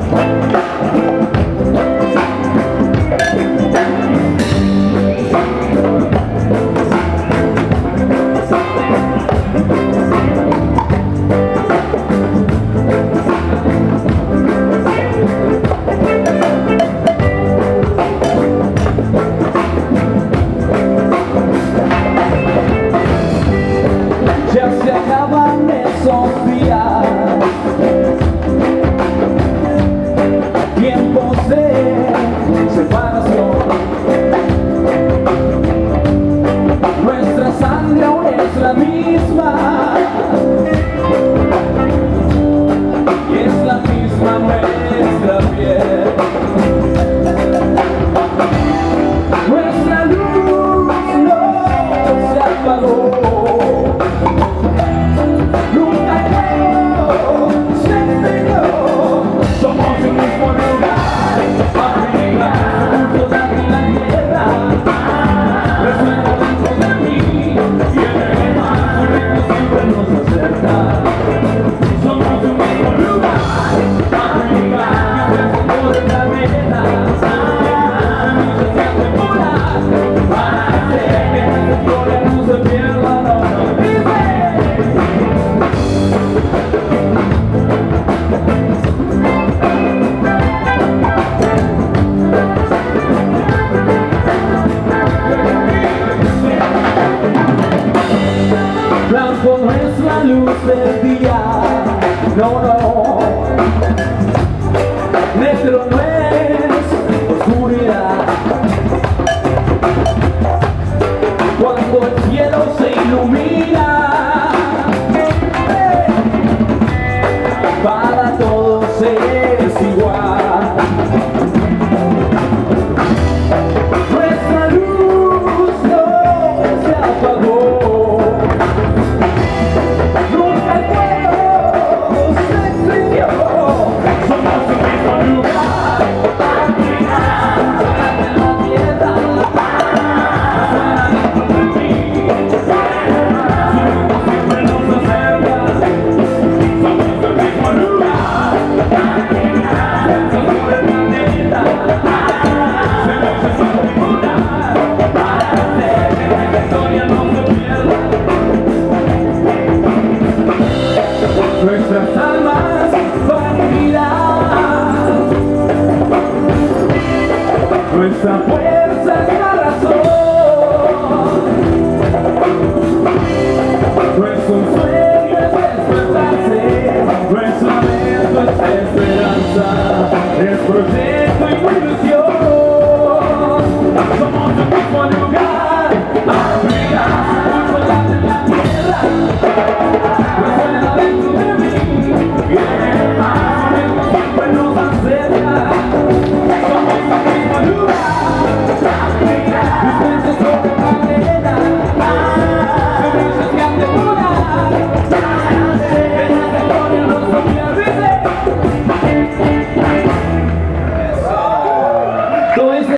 Tiempos de separación, nuestra sangre aún es la misma y es la misma nuestra piel. Nuestra luz no se apagó. Blanco no es la luz del día, no, no. Negro no es oscuridad. Cuando el cielo se ilumina, para todos es igual. Nuestra luz no se apagó. Nuestras almas van a mirar, nuestra fuerza es la razón, nuestro sueño es despertarse, nuestro aliento es esperanza, es proyecto.